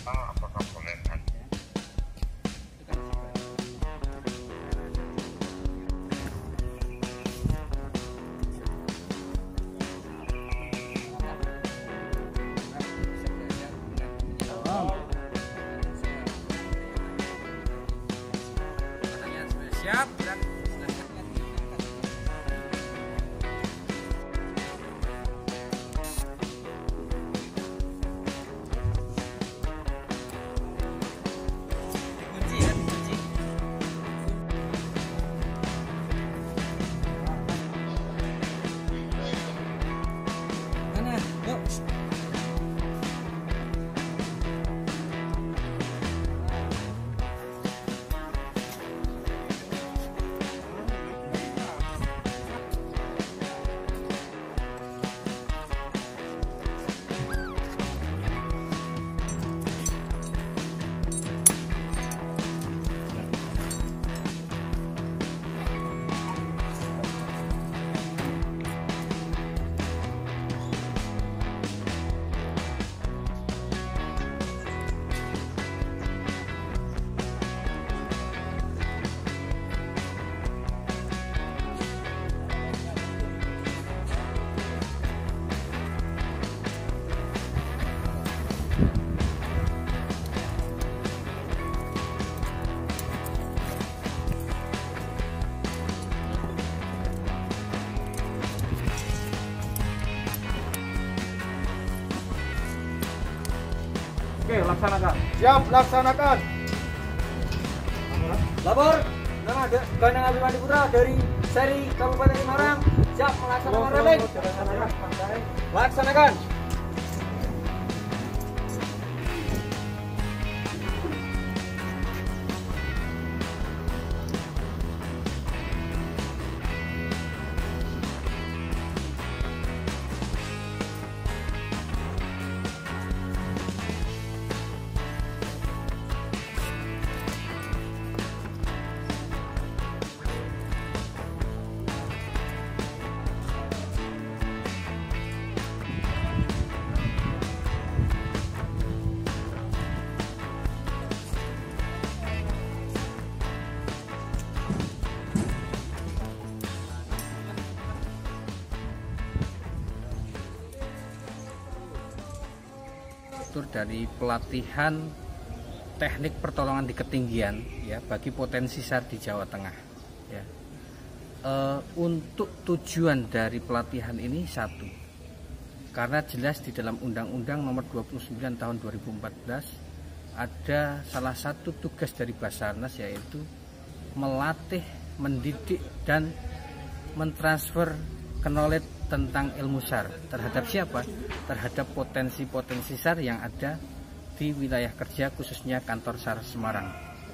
apakah boleh aja? Siap. Dikunci ya, dikunci. Mana? Yuk. Oke, laksanakan. Siap, laksanakan. Lapor, nama Ganang Abimandipura dari seri Kabupaten Semarang. Siap melaksanakan rally. Laksanakan. Dari pelatihan teknik pertolongan di ketinggian ya bagi potensi SAR di Jawa Tengah ya. Untuk tujuan dari pelatihan ini satu, karena jelas di dalam Undang-Undang Nomor 29 Tahun 2014 ada salah satu tugas dari Basarnas yaitu melatih, mendidik dan mentransfer knowledge tentang ilmu SAR terhadap siapa? Terhadap potensi-potensi SAR yang ada di wilayah kerja khususnya kantor SAR Semarang.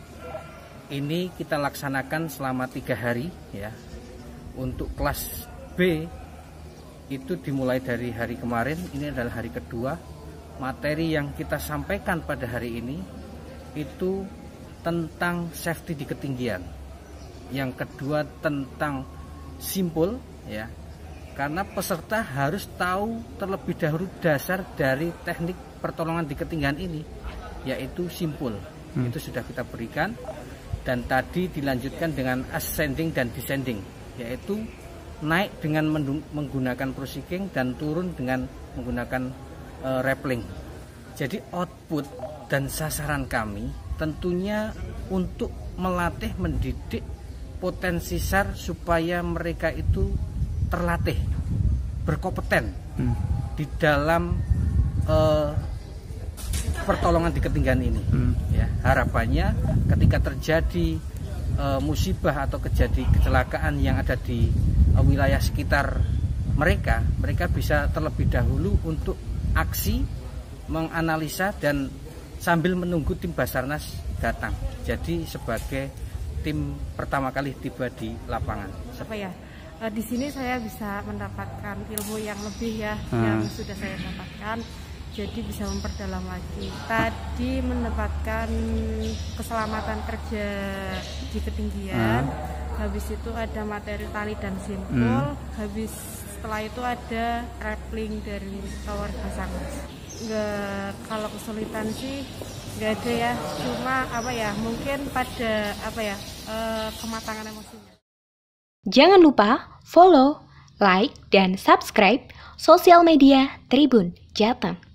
Ini kita laksanakan selama 3 hari ya. Untuk kelas B itu dimulai dari hari kemarin, ini adalah hari kedua. Materi yang kita sampaikan pada hari ini itu tentang safety di ketinggian. Yang kedua tentang simpul ya. Karena peserta harus tahu terlebih dahulu dasar dari teknik pertolongan di ketinggian ini, yaitu simpul. Itu sudah kita berikan, dan tadi dilanjutkan dengan ascending dan descending, yaitu naik dengan menggunakan proceeding dan turun dengan menggunakan rappelling. Jadi output dan sasaran kami tentunya untuk melatih, mendidik potensi SAR supaya mereka itu terlatih, berkompeten di dalam pertolongan di ketinggian ini. Ya, harapannya ketika terjadi musibah atau kecelakaan yang ada di wilayah sekitar mereka bisa terlebih dahulu untuk aksi, menganalisa dan sambil menunggu tim Basarnas datang. Jadi sebagai tim pertama kali tiba di lapangan. Apa ya? Di sini saya bisa mendapatkan ilmu yang lebih ya, yang sudah saya dapatkan, jadi bisa memperdalam lagi. Tadi mendapatkan keselamatan kerja di ketinggian, habis itu ada materi tali dan simpul, habis setelah itu ada rappelling dari tower Basarnas. Enggak, kalau kesulitan sih nggak ada ya, cuma mungkin pada kematangan emosinya. Jangan lupa follow, like, dan subscribe sosial media Tribun Jateng.